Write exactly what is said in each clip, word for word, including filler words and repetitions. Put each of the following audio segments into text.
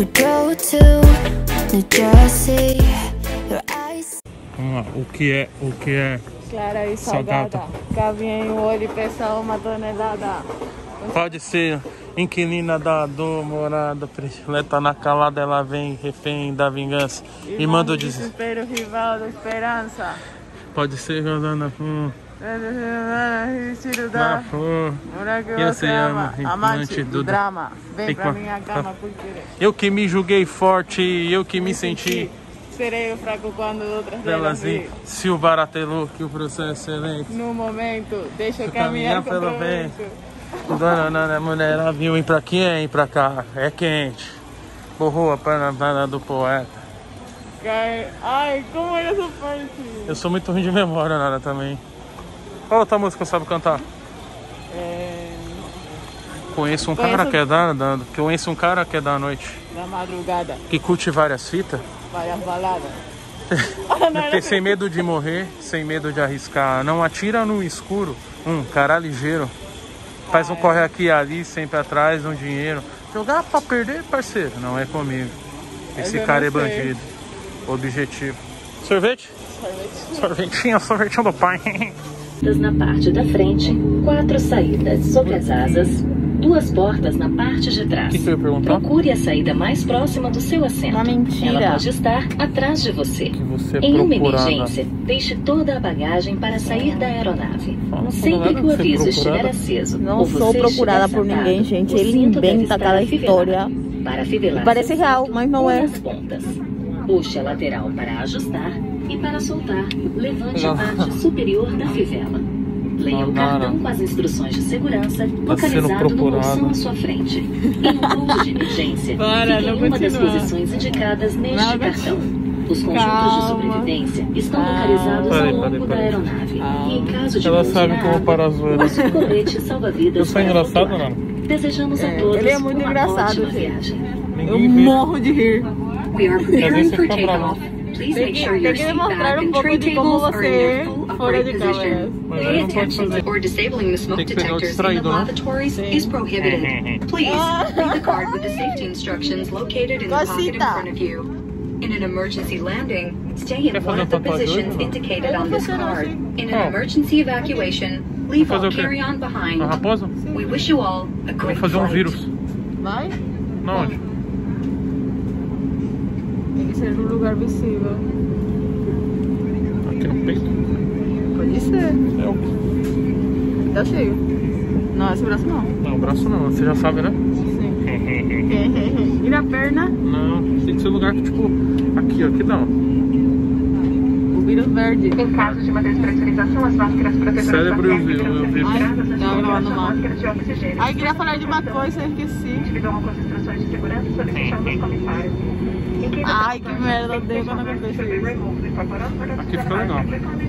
We drove to New Jersey. Your eyes. Vamos lá, o que é, o que é Clara e salgada, salgada. cavinha em olho e pesa uma tonelada. Pode ser inquilina da dor, morada predileta na calada, ela vem refém da vingança e, e manda o desespero, rival da esperança. Pode ser jogando hum. Tiro da flor. Que você ama, amante do, do drama. Vem Tem pra minha cama por querer. Eu que me julguei forte, eu que me, me senti. Serei o fraco quando outras delas vi. Se o baratelou que o processo é lento. No momento, deixa eu caminhar pelo vento. Dona mulher, ela viu ir pra quem, pra cá, é quente. Borrou a panada do poeta. Ai, como é essa parte? Eu sou muito ruim de memória, Nara, também. Qual outra música sabe cantar? É... Conheço um Conheço... cara que é da, da Conheço um cara que é da noite. Da madrugada. Que curte várias fitas. Várias baladas. Ter sem medo de morrer, sem medo de arriscar. Não atira no escuro. Um cara ligeiro. Faz um corre aqui e ali, sempre atrás, um dinheiro. Jogar pra perder, parceiro, não é comigo. Esse cara é bandido. Objetivo. Sorvete? Sorvete. Sorvetinho, sorvetinho do pai. Na parte da frente, quatro saídas sobre as asas, duas portas na parte de trás. Que que eu ia perguntar? Procure a saída mais próxima do seu assento. Uma mentira. Ela pode estar atrás de você. Que você é em uma procurada. emergência, deixe toda a bagagem para sair da aeronave. Fala, Sempre que o aviso estiver aceso, não ou sou você procurada por sentado, ninguém, gente. Ele cinto deve inventa estar aquela história. Para fivelar Parece seus real, cintos mas não com é. as pontas. Puxe a lateral para ajustar e para soltar, levante a parte superior da fivela. Leia o cartão com as instruções de segurança localizado no bolsão à sua frente. Em um ponto de emergência, Para, fique em uma das posições indicadas neste Nada. cartão. Os conjuntos Calma. de sobrevivência estão Calma. localizados Peraí, ao longo peraí, da peraí. aeronave. Calma. E em caso de Ela voo sabe na que eu vou parar a zoeira. use o colete salva-vidas. Eu sou para engraçado, flutuar. não? Desejamos a É, todos ele é muito uma engraçado, ótima gente. viagem. Eu Ninguém vê. morro de rir. We are Às preparing vezes você for fica bravo. takeoff. Please Tem make que, sure tem your que seat demonstrar back um and pouco tray de como tables are você in é their full fora upright de câmera. position. Mas aí Pay não pode attention fazer. or disabling the smoke Tem que pegar o detectors in the distraído, né? lavatories Sim. is prohibited. Please leave the card with the safety instructions located in the pocket in Cosita. front of you. In an emergency landing, stay in Quer one fazer of the uma tatuagem positions hoje, indicated on this card. In Oh. an emergency evacuation, leave Fazer all o quê? carry-on behind. A raposa? We wish you all a Vou great fazer um flight. vírus. Vai? Na onde? Tem que ser num lugar visível. Aqui no peito? Pode ser. É o... Tá cheio. Não, esse braço não. Não, o braço não, você já sabe, né? Sim. E na perna? Não, tem que ser lugar que tipo... Aqui, ó, aqui não. O vírus verde. Em caso de uma despressurização, as máscaras protetoras Cérebro da eu vi, eu vi. Ai, tá gravando mal. máscaras de oxigênio. Ai, queria falar de uma coisa, eu esqueci. Individual com as instruções de segurança sob fichão dos comissários. Ai, que merda, eu odeio quando acontece isso. Aqui fica legal.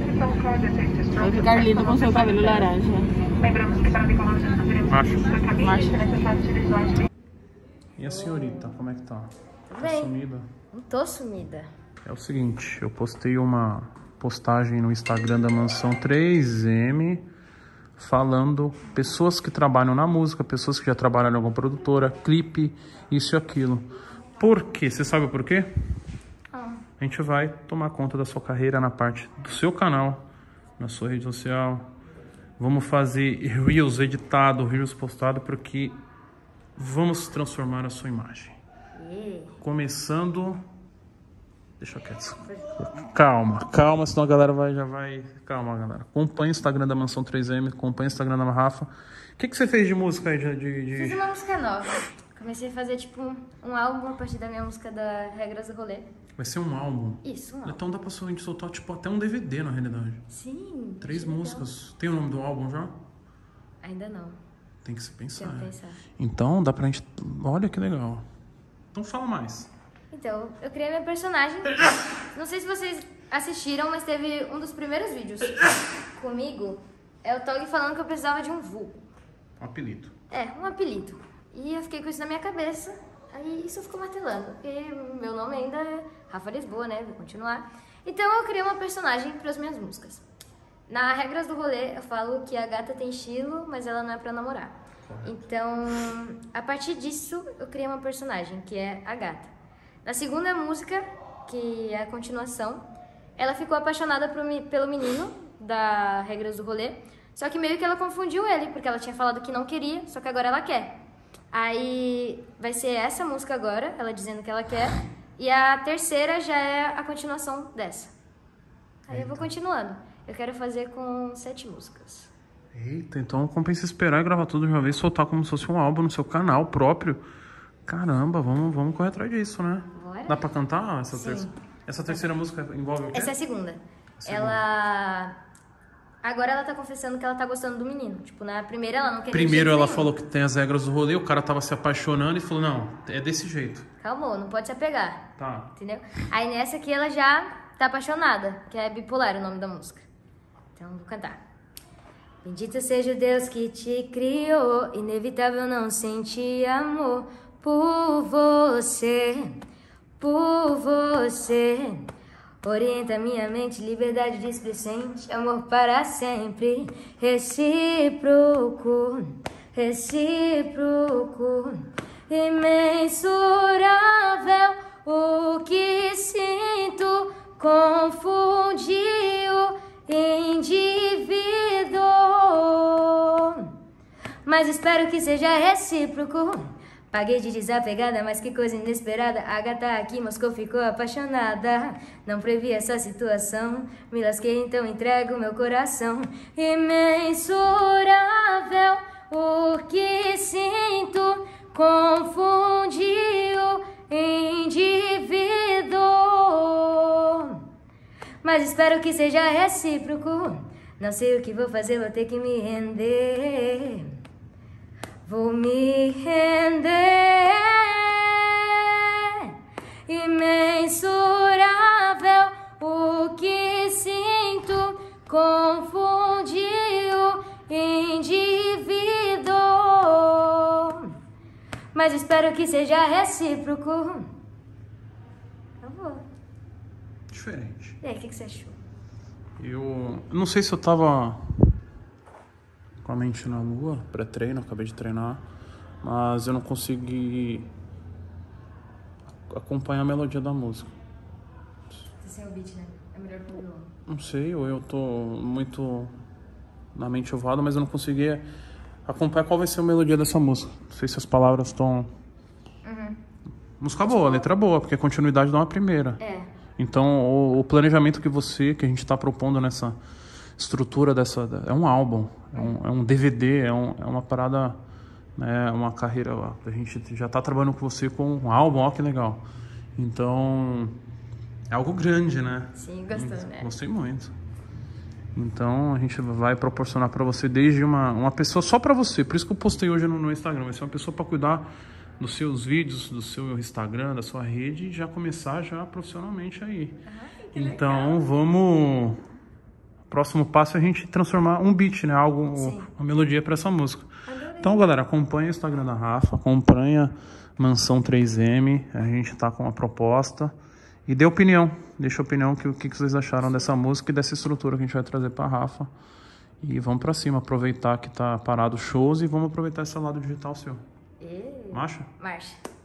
Vai ficar lindo com seu cabelo laranja. Lembramos que para decolar nós iremos Macho. para a cabine Macho. é necessário utilizar. E a senhorita, como é que tá? Tá Bem. sumida? Não tô sumida. É o seguinte, eu postei uma postagem no Instagram da Mansão três M falando pessoas que trabalham na música, pessoas que já trabalham em alguma produtora, clipe, isso e aquilo. Por quê? Você sabe por quê? Ah. A gente vai tomar conta da sua carreira na parte do seu canal, na sua rede social. Vamos fazer Reels editado, Reels postado, porque vamos transformar a sua imagem. Yeah. Começando... Deixa quieto. Calma, calma, senão a galera vai, já vai... Calma, galera. Acompanhe o Instagram da Mansão três M, acompanhe o Instagram da Rafa. O que, que você fez de música aí? De, de, de... Fiz uma música nova. Comecei a fazer, tipo, um, um álbum a partir da minha música da Regras do Rolê. Vai ser um álbum. Isso, um álbum. Então dá pra gente soltar, tipo, até um D V D, na realidade. Sim. Três que legal. músicas. Tem o nome do álbum já? Ainda não. Tem que se pensar. Tenho que é. pensar. Então dá pra gente... Olha que legal. Então fala mais. Então, eu criei minha personagem. Não sei se vocês assistiram, mas teve um dos primeiros vídeos comigo. É o Tog falando que eu precisava de um vulgo. Um apelido. É, um apelido. E eu fiquei com isso na minha cabeça. Aí isso ficou martelando. Porque meu nome ainda é Rafa Lisboa, né? Vou continuar. Então eu criei uma personagem para as minhas músicas. Na Regras do Rolê, eu falo que a gata tem estilo, mas ela não é pra namorar. Então, a partir disso, eu criei uma personagem, que é a Gata. Na segunda música, que é a continuação, ela ficou apaixonada pelo menino da Regras do Rolê, só que meio que ela confundiu ele, porque ela tinha falado que não queria, só que agora ela quer. Aí vai ser essa música agora, ela dizendo que ela quer, e a terceira já é a continuação dessa. Aí eu vou continuando. Eu quero fazer com sete músicas. Eita, então compensa esperar e gravar tudo de uma vez, soltar como se fosse um álbum no seu canal próprio. Caramba, vamos, vamos correr atrás disso, né? Bora? Dá pra cantar essa Sim. terceira? Essa terceira música envolve o quê? Essa é a segunda. A segunda. Ela... Agora ela tá confessando que ela tá gostando do menino. Tipo, na primeira ela não queria. Primeiro ela falou que tem as regras do rolê, o cara tava se apaixonando e falou, não, é desse jeito. Calma, não pode se apegar. Tá. Entendeu? Aí nessa aqui ela já tá apaixonada, que é Bipolar o nome da música. Então vou cantar. Bendito seja o Deus que te criou, inevitável não sentir amor por você, por você. Orienta minha mente, liberdade displicente, amor para sempre, recíproco, recíproco, imensurável. O que sinto confundiu indivíduo, mas espero que seja recíproco. Paguei de desapegada, mas que coisa inesperada. A gata aqui em Moscou ficou apaixonada. Não previ essa situação, me lasquei, então entrego meu coração. Imensurável, o que sinto confundiu indivíduo, mas espero que seja recíproco. Não sei o que vou fazer, vou ter que me render. Vou me render. Imensurável, o que sinto confundiu indivíduo, mas espero que seja recíproco. Eu vou. Diferente. E aí, o que, que você achou? Eu não sei se eu tava com a mente na lua, pré-treino, acabei de treinar, mas eu não consegui acompanhar a melodia da música. Sem o beat, né? É melhor pro violão. Não sei, ou eu tô muito na mente ovada, mas eu não consegui acompanhar qual vai ser a melodia dessa música. Não sei se as palavras estão... Uhum. Música boa, letra boa, porque a continuidade dá uma primeira. É. Então, o, o planejamento que você, que a gente tá propondo nessa estrutura dessa... É um álbum, é um, é um D V D, é, um, é uma parada, né, uma carreira... A gente já tá trabalhando com você com um álbum, ó que legal. Então, é algo grande, né? Sim, gostou, né? Gostei muito. Então, a gente vai proporcionar pra você desde uma, uma pessoa só pra você. Por isso que eu postei hoje no, no Instagram. Vai ser uma pessoa pra cuidar dos seus vídeos, do seu Instagram, da sua rede e já começar já profissionalmente aí. Ah, então, vamos... Próximo passo é a gente transformar um beat, né? Algo, Sim. uma melodia para essa música. Adorei. Então, galera, acompanha o Instagram da Rafa, acompanha Mansão três M, a gente tá com uma proposta. E dê opinião, deixa opinião, que, o que vocês acharam dessa música e dessa estrutura que a gente vai trazer pra Rafa. E vamos pra cima, aproveitar que tá parado os shows e vamos aproveitar esse lado digital seu. E... Marcha? Marcha.